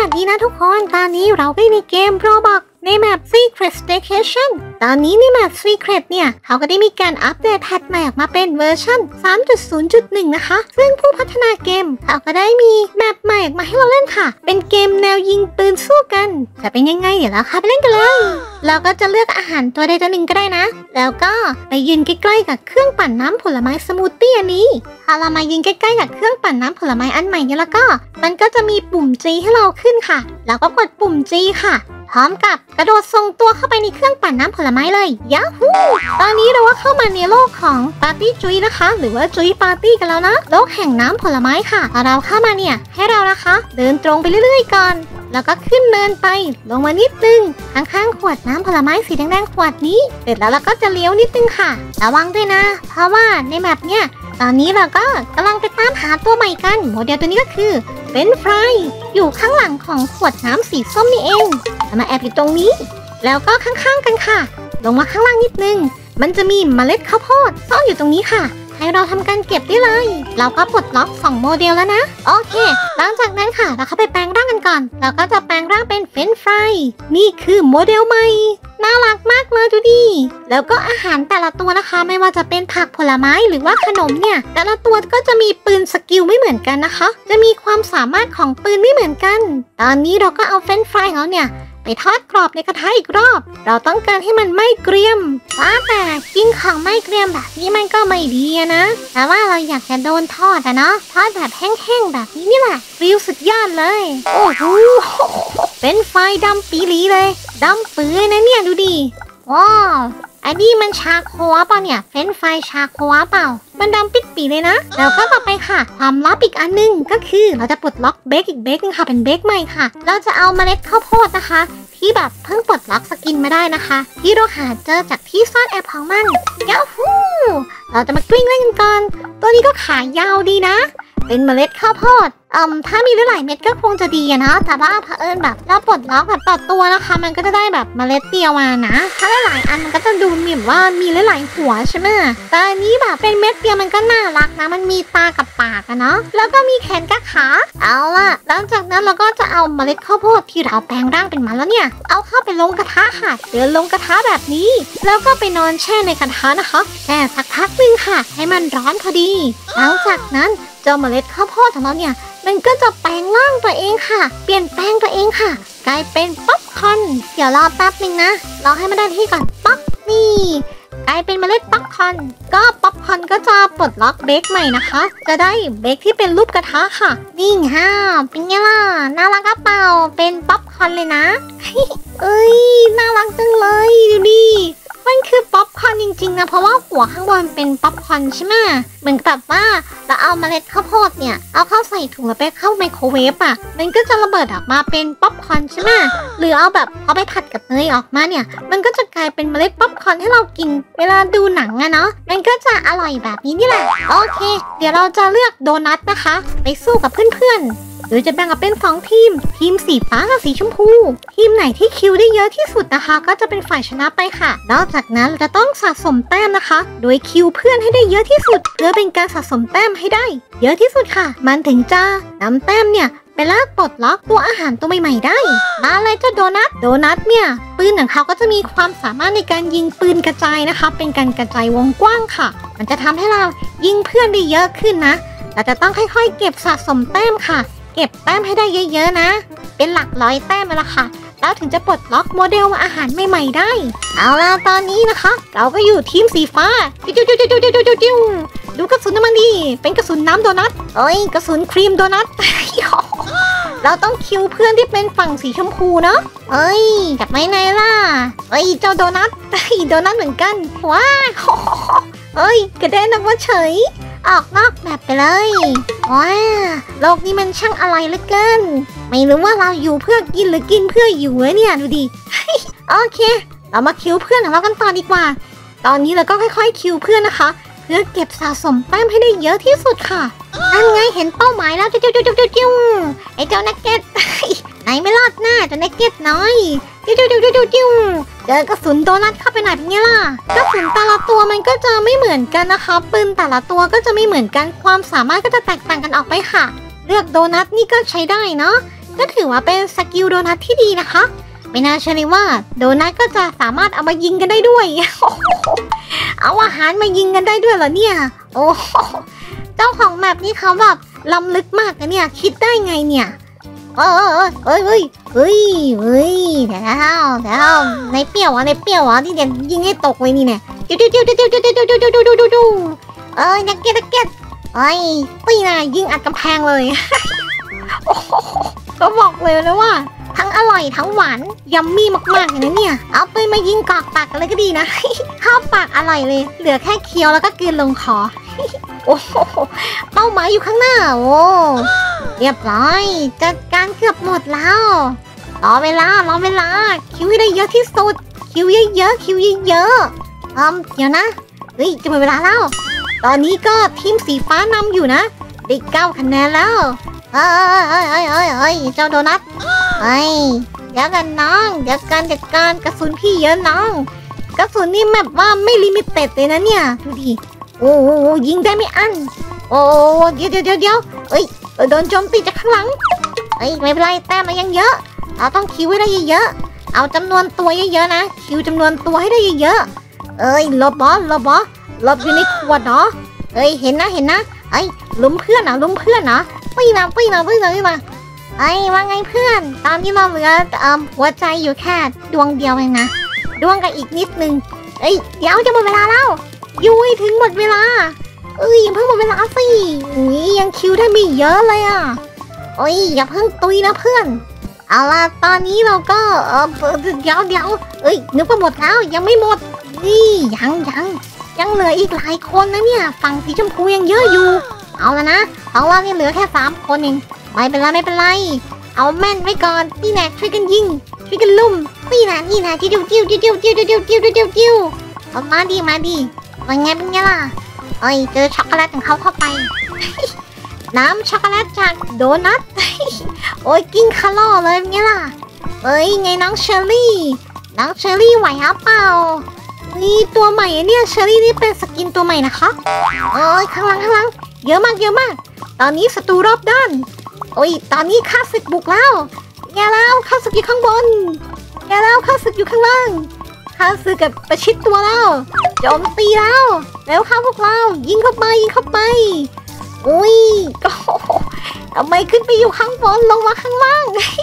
สดีนะทุกคนตอนนี้เราก็ในเกม Roblox ในแมป Secret Station ตอนนี้ในแมป Secret เนี่ยเขาก็ได้มีการอัปเดตแพทใหม่ออกมาเป็นเวอร์ชัน 3.0.1 นะคะซึ่งผู้พัฒนาเกมเขาก็ได้มีแมปใหม่ออกมาให้เราเล่นค่ะเป็นเกมแนวยิงปืนสู้กันจะเป็นยังไงเดี๋ยวเราไปเล่นกันเลยเราก็จะเลือกอาหารตัวใดตัวหนึ่งก็ได้นะแล้วก็ไปยืนใกล้ๆกับเครื่องปั่นน้ำผลไม้สมูทตี้อันนี้พอเรามายืนใกล้ๆกับเครื่องปั่นน้ำผลไม้อันใหม่เนี่ยแล้วก็มันก็จะมีปุ่ม G ให้เราขึ้นค่ะแล้วก็กดปุ่ม G ค่ะพร้อมกับกระโดดทรงตัวเข้าไปในเครื่องปั่นน้ำผลไม้เลยยาฮูตอนนี้เราก็เข้ามาในโลกของปาร์ตี้จุ้ยนะคะหรือว่าจุ้ยปาร์ตี้กันแล้วนะโลกแห่งน้ำผลไม้ค่ะพอเราเข้ามาเนี่ยให้เรานะคะเดินตรงไปเรื่อยๆก่อนแล้วก็ขึ้นเนินไปลงมานิดนึงข้างๆขวดน้ำผลไม้สีแดงๆขวดนี้เสร็จแล้วเราก็จะเลี้ยวนิดนึงค่ะระวังด้วยนะเพราะว่าในแมปเนี่ยตอนนี้เราก็กำลังไปตามหาตัวใหม่กันโมเดลตัวนี้ก็คือเป็นฟรายอยู่ข้างหลังของขวดน้ำสีส้มนี่เองมาแอบอยู่ตรงนี้แล้วก็ข้างๆกันค่ะลงมาข้างล่างนิดนึงมันจะมีเมล็ดข้าวโพดซ่อนอยู่ตรงนี้ค่ะให้เราทำการเก็บได้เลยเราก็ปลดล็อก2โมเดลแล้วนะโอเคหลังจากนั้นค่ะเราเข้าไปแปลงร่างกันก่อนเราก็จะแปลงร่างเป็นเฟรนช์ฟรายนี่คือโมเดลใหม่น่ารักมากเลยดูดิแล้วก็อาหารแต่ละตัวนะคะไม่ว่าจะเป็นผักผลไม้หรือว่าขนมเนี่ยแต่ละตัวก็จะมีปืนสกิลไม่เหมือนกันนะคะจะมีความสามารถของปืนไม่เหมือนกันตอนนี้เราก็เอาเฟรนช์ฟรายของเราเนี่ยไปทอดกรอบในกระทะอีกรอบเราต้องการให้มันไม่เกรียมว่าแต่กินของไม่เกรียมแบบนี้มันก็ไม่ดีนะแต่ว่าเราอยากจะโดนทอดเนาะทอดแบบแห้งๆแบบนี้นี่แหละฟิลสุดยอดเลยโอ้โหเป็นไฟดำปีหลีเลยดำปื้อนะเนี่ยดูดิว้าวอันนี้มันชาโคะป่ะเนี่ยเฟรนช์ฟรายชาโคะเปล่ามันดำปิดปีเลยนะแล้วก็ต่อไปค่ะความลับอีกอันนึงก็คือเราจะปลดล็อกเบคอีกเบคนึงค่ะเป็นเบคใหม่ค่ะเราจะเอาเมล็ดข้าวโพดนะคะที่แบบเพิ่งปลดล็อกสกินมาได้นะคะที่เราหาเจอจากที่ซ่อนแอบของมันยาฮูเราจะมากลิ้งเล่นกันก่อนตัวนี้ก็ขายาวดีนะเป็นเมล็ดข้าวโพดถ้ามีหลายเม็ดก็คงจะดีนะแต่ว่าเผอิญแบบเราปลดล็อกแบบต่อตัวนะคะมันก็จะได้แบบเมล็ดเดียวมานะถ้าหลายอันมันก็จะดูเหมือนว่ามีหลายหัวใช่ไหมแต่อันนี้แบบเป็นเม็ดเดียวมันก็น่ารักนะมันมีตากับปากอะเนาะแล้วก็มีแขนกับขาเอาล่ะหลังจากนั้นเราก็จะเอาเมล็ดข้าวโพดที่เราแปลงร่างเป็นมันแล้วเนี่ยเอาเข้าไปลงกระทะค่ะเดินลงกระทะแบบนี้แล้วก็ไปนอนแช่ในกระทะนะคะแช่สักพักนึงค่ะให้มันร้อนพอดีหลังจากนั้นเจ้าเมล็ดข้าวโพดของเราเนี่ยมันก็จะแปลงร่างตัวเองค่ะเปลี่ยนแปลงตัวเองค่ะกลายเป็นป๊อปคอร์นเดี๋ยวรอแป๊บนึงนะรอให้มันได้ที่ก่อนป๊อปนี่กลายเป็นเมล็ดป๊อปคอร์นก็ป๊อปคอร์นก็จะปลดล็อกเบคใหม่นะคะจะได้เบคที่เป็นรูปกระทะค่ะนี่ฮะเป็นไงล่ะน่ารักกระเป๋าเป็นป๊อปคอร์นเลยนะเอ้ยน่ารักจังเลยดูดิมันคือป๊อปคอร์นจริงๆนะเพราะว่าหัวข้างบนเป็นป๊อปคอร์นใช่ไหมเหมือนกับว่าเราเอาเมล็ดข้าวโพดเนี่ยเอาเข้าใส่ถุงแล้วไปเข้าไมโครเวฟอ่ะมันก็จะระเบิดออกมาเป็นป๊อปคอร์นใช่ไหมหรือเอาแบบเอาไปผัดกับเนยออกมาเนี่ยมันก็จะกลายเป็นเมล็ดป๊อปคอร์นให้เรากินเวลาดูหนังอะเนาะมันก็จะอร่อยแบบนี้นี่แหละโอเคเดี๋ยวเราจะเลือกโดนัทนะคะไปสู้กับเพื่อนๆหรือจะแบ่งออกเป็น2ทีมสีฟ้ากับสีชมพูทีมไหนที่คิวได้เยอะที่สุดนะคะก็จะเป็นฝ่ายชนะไปค่ะนอกจากนั้นเราจะต้องสะสมแต้มนะคะโดยคิวเพื่อนให้ได้เยอะที่สุดเพื่อเป็นการสะสมแต้มให้ได้เยอะที่สุดค่ะมันถึงจะนำแต้มเนี่ยไปลากปลดล็อกตัวอาหารตัวใหม่ๆได้มาเลยเจ้าโดนัทเนี่ยปืนของเขาก็จะมีความสามารถในการยิงปืนกระจายนะคะเป็นการกระจายวงกว้างค่ะมันจะทำให้เรายิงเพื่อนได้เยอะขึ้นนะเราจะต้องค่อยๆเก็บสะสมแต้มค่ะเก็บแต้มให้ได้เยอะๆนะเป็นหลักร้อยแต้มแล้วค่ะแล้วถึงจะปลดล็อกโมเดลอาหารใหม่ๆได้เอาล่ะตอนนี้นะคะเราก็อยู่ทีมสีฟ้าจิ้วดูกระสุนมันดีเป็นกระสุนน้ำโดนัทเอ้ยกระสุนครีมโดนัทเราต้องคิวเพื่อนที่เป็นฝั่งสีชมพูเนาะเอ้ยจับไม่ไหนล่ะเอ้ยเจ้าโดนัทโดนัทเหมือนกันว้าเอ้ยกระเด็นออกมาเฉยออกนอกแบบไปเลยว้าโลกนี้มันช่างอะไรเหลือเกินไม่รู้ว่าเราอยู่เพื่อกินหรือกินเพื่ออยู่เนี่ยดูดิโอเคเรามาคิวเพื่อนของเรากันต่อดีกว่าตอนนี้เราก็ค่อยๆคิวเพื่อนนะคะเพื่อเก็บสะสมแต้มให้ได้เยอะที่สุดค่ะนั่นไงเห็นเป้าหมายแล้วจิ้วไอ้เจ้านักเก็ตไหนไม่รอดหน้าเจ้านักเก็ตน้อยจิ้วเจอกระสุนโดนัทเข้าไปหน่อยเป็นไงล่ะกระสุนแต่ละตัวมันก็จะไม่เหมือนกันนะคะปืนแต่ละตัวก็จะไม่เหมือนกันความสามารถก็จะแตกต่างกันออกไปค่ะเลือกโดนัทนี่ก็ใช้ได้เนาะก็ถือว่าเป็นสกิลโดนัทที่ดีนะคะไม่น่าเชื่อเลยว่าโดนัทก็จะสามารถเอามายิงกันได้ด้วย เอาอาหารมายิงกันได้ด้วยเหรอเนี่ยโอ้เจ้าของแมปนี่เขาแบบล้ำลึกมากนะเนี่ยคิดได้ไงเนี่ยเดี๋ยวในเปรี้ยวในเปรี้ยวนี่เดี๋ยวยิงให้ตกเลยนี่เนี่ยดูนักเก็ตตีนะยิงอัดกำแพงเลย ก็บอกเลยนะว่าทั้งอร่อยทั้งหวานยัมมี่มากๆเลยนะเนี่ยเอาไปมายิงกอกปากกันเลยก็ดีนะ ข้าวปากอร่อยเลยเหลือแค่เคี้ยวแล้วก็กลืนลงคอ โอ้เป้าหมายอยู่ข้างหน้าโอ้เรียบร้อยจัดการเกือบหมดแล้วรอเวลาคิวให้ได้เยอะที่สุดคิวเยอะเดี๋ยวนะเฮ้ยจะหมดเวลาแล้วตอนนี้ก็ทีมสีฟ้านำอยู่นะได้9 คะแนนแล้วเอ้ยเจ้าโดนัทเดี๋ยวกันน้องเดี๋ยวกันจัดการกระสุนพี่เยอะน้องกระสุนนี่แบบว่าไม่ลิมิเต็ดเลยนะเนี่ยดูดิโอ้ยิงได้ไม่อั้นโอ้เดี๋ยวโดนโจมตีจากข้างหลังไม่เป็นไรแต้มมันยังเยอะเราต้องคิวให้ได้เยอะเอาจำนวนตัวเยอะๆนะคิวจำนวนตัวให้ได้เยอะหลบอยู่ในขวดเนาะเห็นนะลุมเพื่อนนะปีนะว่าไงเพื่อนตอนนี้เราเหลือหัวใจอยู่แค่ดวงเดียวเองนะดวงกับอีกนิดนึงเดี๋ยวจะหมดเวลาแล้วยุ้ยถึงหมดเวลายังเพิ่งหมดเวลาสิยังคิวได้ไม่เยอะเลยอ่ะอย่าเพิ่งตุยนะเพื่อนเอาล่ะตอนนี้เราก็เดี๋ยวนึกว่าหมดแล้วยังไม่หมดนี่ยังเหลืออีกหลายคนนะเนี่ยฝั่งสีชมพูยังเยอะอยู่เอาละนะของเราเนี่ยเหลือแค่3 คนเองไม่เป็นไรเอาแม่นไว้ก่อนนี่แน่ช่วยกันยิงช่วยกันลุ่มนี่นะจิ้วมาดีเป็นไงล่ะเจอช็อกโกแลตของเขาเข้าไป น้ำช็อกโกแลตจากโดนัท กินคาร์ลเลยเป็นไงล่ะไงน้องเชอรี่ไหวเปล่านี่ตัวใหม่เนี่ยเชอรี่นี่เป็นสกินตัวใหม่นะคะข้างหลังเยอะมากตอนนี้ศัตรูรอบด้านตอนนี้ข้าศึกบุกแล้วข้าศึกอยู่ข้างบนข้าศึกอยู่ข้างล่างข้าศึกกับประชิดตัวแล้วโจมตีแล้วค่ะพวกเรายิงเข้าไปก็ทำไมขึ้นไปอยู่ข้างบนลงมาข้างล่าง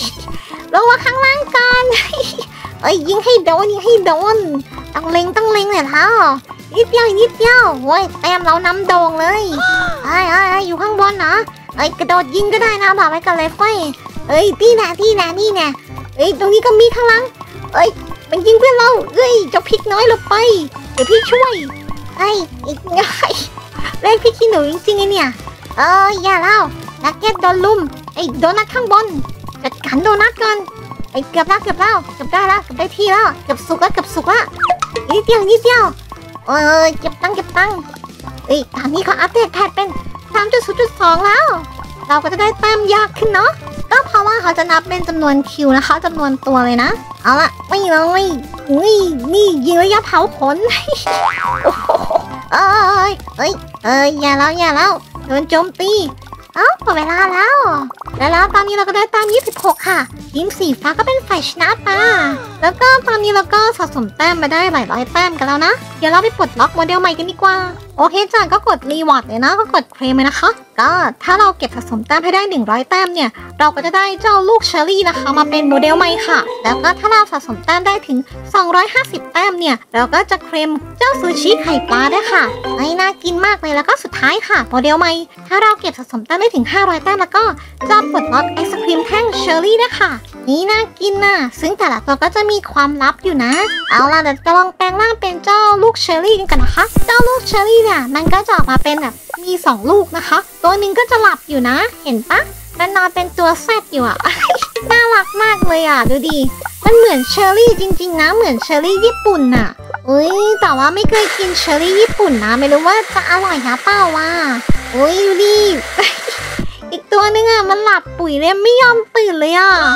กันยิงให้โดนต้องเล็งเลยเท้านิดเดียวแต้มเรานำโด่งเลยอยู่ข้างบนนะกระโดดยิงก็ได้นะบอกไว้กันเลยตีแน่ตรงนี้ก็มีข้างหลังมันยิงเพื่อนเราเจ้าพริกน้อยลงไปเดี๋ยวพี่ช่วยอีกง่ายเล่นพี่ขี้หนูจริงๆเนี่ยอย่าเล่านักเก็ตโดนลุมโดนัทข้างบนจัดการโดนัทก่อนเกือบได้แล้วเกือบได้ที่แล้วเกือบสุกแล้วนิดเดียวเก็บตังค์ตอนนี้เขาอัปเดตแพทเป็น 3.0.2 แล้วเราก็จะได้แต้มยากขึ้นเนาะก็เพราะว่าเขาจะนับเป็นจำนวนคิวนะคะจำนวนตัวเลยนะเอาละไม่เลยนี่ยิงระยะเผาขน อย่าแล้วโดนโจมตีหมดเวลาแล้วตอนนี้เราก็ได้แต้ม26ค่ะทีมสีฟ้าก็เป็นฝ่ายชนะไปแล้วก็ตอนนี้เราก็สะสมแต้มมาได้หลายร้อยแต้มกันแล้วนะเดี๋ยวเราไปปลดล็อกโมเดลใหม่กันดีกว่าโอเคจ้ะก็กดรีวอร์ดเลยนะก็กดเคลมเลยนะคะก็ถ้าเราเก็บสะสมแต้มให้ได้100แต้มเนี่ยเราก็จะได้เจ้าลูกเชอรี่นะคะมาเป็นโมเดลใหม่ค่ะแล้วก็ถ้าเราสะสมแต้มได้ถึง250แต้มเนี่ยเราก็จะเคลมเจ้าซูชิไข่ปลาได้ค่ะน่ากินมากเลยแล้วก็สุดท้ายค่ะโมเดลใหม่ถ้าเราเก็บสะสมแต้มได้ถึง500แต้มแล้วก็จะปลดล็อกไอศครีมแท่งเชอรี่ได้ค่ะนี่น่ากินน่ะซึ่งแต่ละตัวก็จะมีความลับอยู่นะเอาล่ะเดี๋ยวจะลองแปลงร่างเป็นเจ้าลูกเชอรี่กันนะคะเจ้าลูกเชอรี่เนี่ยมันก็จะออกมาเป็นแบบมี2ลูกนะคะตัวหนึ่งก็จะหลับอยู่นะเห็นปะมันนอนเป็นตัวแซดอยู่อ่ะ น่ารักมากเลยอ่ะดูดิมันเหมือนเชอรี่จริงๆนะเหมือนเชอรี่ญี่ปุ่นน่ะแต่ว่าไม่เคยกินเชอรี่ญี่ปุ่นนะไม่รู้ว่าจะอร่อยหรือเปล่าวะดูดิ อีกตัวนึงอ่ะมันหลับปุ๋ยเลยไม่ยอมตื่นเลยอ่ะมันเหมือน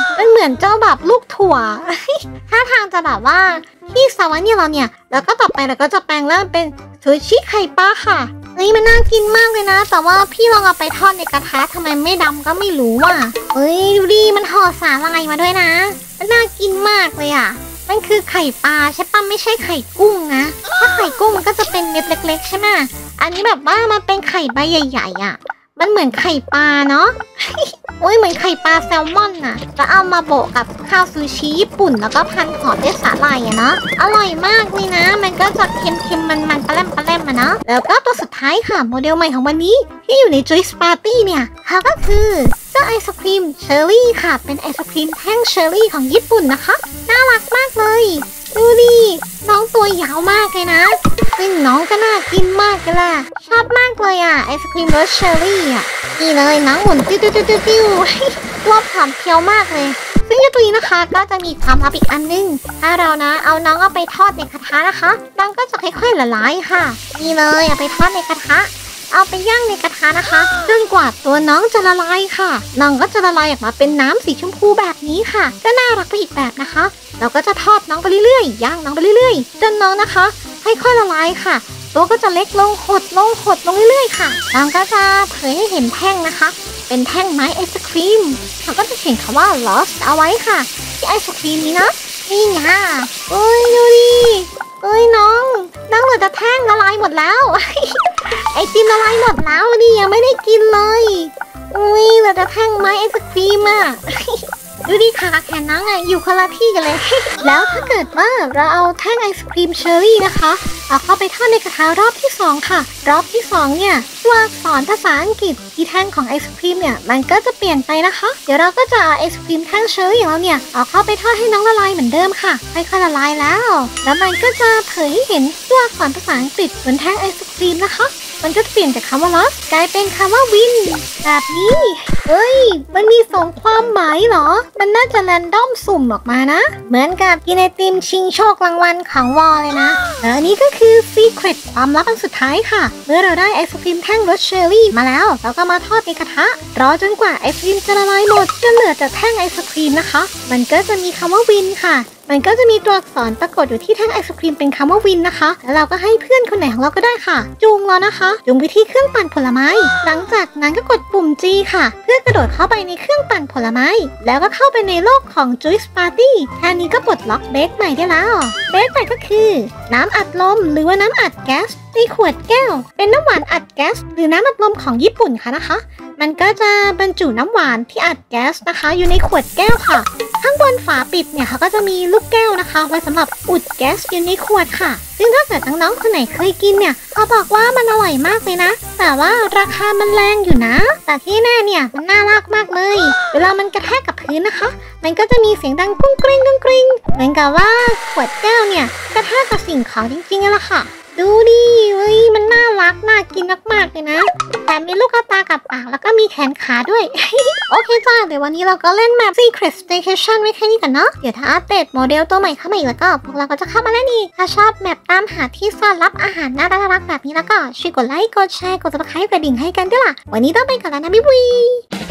มือนเจ้าแบบลูกถั่ว ท่าทางจะแบบว่าที่สวรรค์เนี่ยเราเนี่ยแล้วก็ต่อไปเราก็จะแปลงร่างเป็นซูชิไข่ปลาค่ะนี่มันน่ากินมากเลยนะแต่ว่าพี่ลองเอาไปทอดในกระทะทำไมไม่ดำก็ไม่รู้อ่ะเฮ้ยดูดิมันห่อสาหร่ายมาด้วยนะมันน่ากินมากเลยอ่ะมันคือไข่ปลาใช่ปะไม่ใช่ไข่กุ้งนะถ้าไข่กุ้งมันก็จะเป็นเม็ดเล็กๆใช่ไหมอันนี้แบบว่ามันเป็นไข่ใบใหญ่ๆอ่ะมันเหมือนไข่ปลาเนาะ โอ้ยเหมือนไข่ปลาแซลมอนน่ะแล้วเอามาโบกกับข้าวซูชิญี่ปุ่นแล้วก็พันห่อด้วยสาหร่ายอะเนาะอร่อยมากเลยนะมันก็จะเค็มๆมันๆปลาแรมอะเนาะแล้วก็ตัวสุดท้ายค่ะโมเดลใหม่ของวันนี้ที่อยู่ใน Juice Party เนี่ยเขาก็คือเจ้าไอศครีมเชอร์รี่ค่ะเป็นไอศครีมแท่งเชอร์รี่ของญี่ปุ่นนะคะน่ารักมากเลยดูดิน้องตัวยาวมากเลยนะซึ่งน้องก็น่ากินมากเลยล่ะชอบมากเลยอ่ะไอศครีมรสเชอร์รี่อ่ะนี่เลยน้องหมุนติ้วตัวผอมเพียวมากเลยซึ่งตัวนี้นะคะก็จะมีความลับอีกอันนึงถ้าเรานะเอาน้องเอาไปทอดในกระทะนะคะน้องก็จะค่อยๆละลายค่ะนี่เลยเอาไปทอดในกระทะเอาไปย่างในกระทะนะคะจนกว่าตัวน้องจะละลายค่ะน้องก็จะละลายออกมาเป็นน้ำสีชมพูแบบนี้ค่ะก็น่ารักไปอีกแบบนะคะเราก็จะทอดน้องไปเรื่อยๆย่างน้องไปเรื่อยๆจนน้องนะคะค่อยๆละลายค่ะตัวก็จะเล็กลงหดลงเรื่อยๆค่ะน้องก็จะเผยให้เห็นแท่งนะคะเป็นแท่งไม้ไอศครีมเขาก็จะเขียนคำว่า lost เอาไว้ค่ะที่ไอศครีมนี้นะนี่ไงโอ้ยดูดิเอ้ยน้องเหลือแต่แท่งละลายหมดแล้ว ไอติมละลายหมดแล้วนี่ยังไม่ได้กินเลยอุ้ยเหลือแต่แท่งไม้ไอศครีมอ่ะ ดูดิค่ะแขนน้องอ่ะอยู่คนละที่กันเลย แล้วถ้าเกิดว่าเราเอาแท่งไอศครีมเชอร์รี่นะคะเอาเข้าไปทอดในกระทะรอบที่2ค่ะรอบที่2เนี่ยตัวอักษรภาษาอังกฤษที่แท่งของไอศครีมเนี่ยมันก็จะเปลี่ยนไปนะคะเดี๋ยวเราก็จะเอาไอศครีมแท่งเชอร์รี่ของเราเนี่ยเอาเข้าไปทอดให้น้องละลายเหมือนเดิมค่ะค่อยๆละลายแล้วมันก็จะเผยให้เห็นตัวอักษรภาษาอังกฤษบนแท่งไอศครีมนะคะมันก็เปลี่ยนจากคำว่า lost กลายเป็นคำว่า win แบบนี้เฮ้ยมันมี2ความหมายเหรอมันน่าจะแรนดอมสุ่มออกมานะเหมือนกับกินไอติมชิงโชครางวัลของวอลเลยนะแล้วนี้ก็คือ secret ความลับอันสุดท้ายค่ะเมื่อเราได้ไอศครีมแท่งรสเชอร์รี่มาแล้วเราก็มาทอดในกระทะรอจนกว่าไอศครีมจะละลายหมดจนเหลือแต่แท่งไอศครีมนะคะมันก็จะมีคำว่า win ค่ะมันก็จะมีตัวอักษรปรากฏอยู่ที่แท่งไอศครีมเป็นคำว่าวินนะคะแล้วเราก็ให้เพื่อนคนไหนของเราก็ได้ค่ะจูงเรานะคะจูงไปที่เครื่องปั่นผลไม้หลังจากนั้นก็กดปุ่ม G ค่ะเพื่อกระโดดเข้าไปในเครื่องปั่นผลไม้แล้วก็เข้าไปในโลกของ Juice Party แค่นี้ก็ปลดล็อกเบสใหม่ได้แล้วเบสใหม่ก็คือน้ำอัดลมหรือว่าน้ำอัดแก๊สในขวดแก้วเป็นน้ำหวานอัดแก๊สหรือน้ำอัดลมของญี่ปุ่นค่ะนะคะมันก็จะบรรจุน้ำหวานที่อัดแก๊สนะคะอยู่ในขวดแก้วค่ะข้างบนฝาปิดเนี่ยเขาก็จะมีลูกแก้วนะคะไว้สำหรับอุดแก๊สอยู่ในขวดค่ะซึ่งถ้าเกิดน้องๆคนไหนเคยกินเนี่ยเขาบอกว่ามันอร่อยมากเลยนะแต่ว่าราคามันแรงอยู่นะแต่ที่แน่เนี่ยมันน่ารักมากเลยเวลามันกระแทกกับพื้นนะคะมันก็จะมีเสียงดังกุ้งกริ้งเหมือนกับว่าขวดแก้วเนี่ยกระแทกกับสิ่งของจริงๆนั่นแหละค่ะดูดิเฮ้ยมันน่ารักน่ากินมากๆเลยนะแต่มีลูกตากับปากแล้วก็มีแขนขาด้วย โอเคจ้าเดี๋ยววันนี้เราก็เล่นแมป Secret Station ไว้แค่นี้กันเนาะเดี๋ยวถ้าอัปเดตโมเดลตัวใหม่เข้ามาอีกแล้วก็พวกเราก็จะเข้ามาเล่นอีกถ้าชอบแมปตามหาที่ซ่อนลับอาหารน่ารักแบบนี้แล้วก็ช่วยกดไลค์กดแชร์กด Subscribe กระดิ่งให้กันด้วยล่ะวันนี้ต้องไปก่อนแล้วนะบ๊ายบาย